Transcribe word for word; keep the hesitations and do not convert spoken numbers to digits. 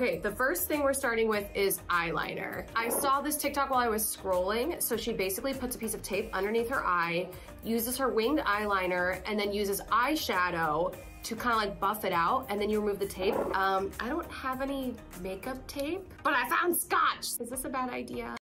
Okay, the first thing we're starting with is eyeliner. I saw this TikTok while I was scrolling. So she basically puts a piece of tape underneath her eye, uses her winged eyeliner, and then uses eyeshadow to kind of like buff it out, and then you remove the tape. Um, I don't have any makeup tape, but I found Scotch. Is this a bad idea?